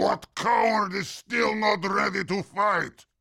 What coward is still not ready to fight?